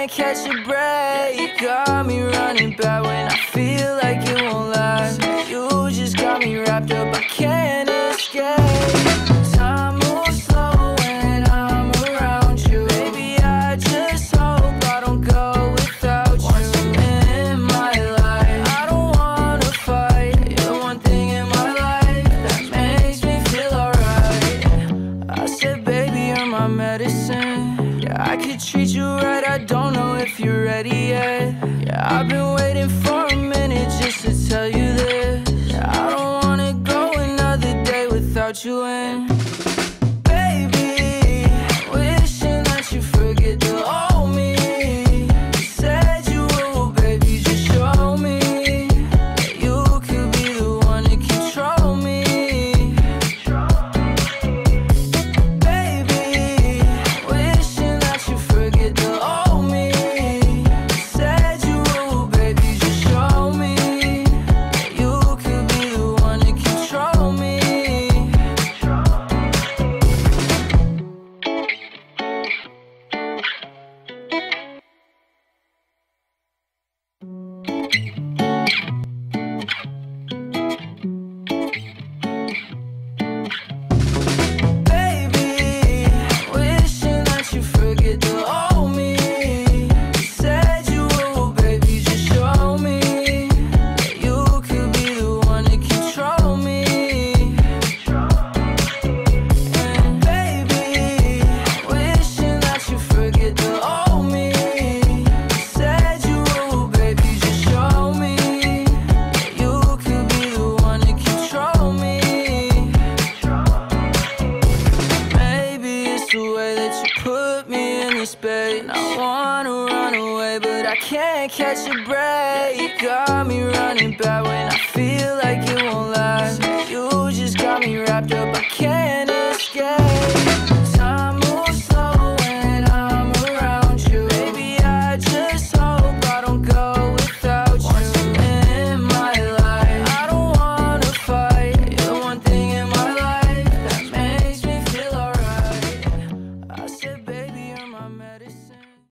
can't catch a break. Got me running bad when I feel like it won't last. You just got me wrapped up, I can't escape. Time moves slow when I'm around you. Baby, I just hope I don't go without you. Want you in my life, I don't wanna fight. You're the one thing in my life that makes me feel alright. I said, baby, you're my medicine. Yeah, I could treat you right, I don't know if you're ready yet. Yeah, I've been waiting for a minute just to tell you this. Yeah, I don't wanna go another day without you in. Baby, wishing that you forget the old me. You said you would, baby, just show me that you could be the one to control me. Baby, wishing that you forget the old me. You said you would, baby, just show me that you could be the one to control me. Baby, wishing that you forget the old me. You said you would, baby, just show me that you could be the one to control me. And baby, wishing that you forget the old me. You said you would, baby, just show me that you could be the one to control me. Maybe it's the way that you put me in this bed. I wanna run away, but I can't catch a break. Got me running bad when I feel like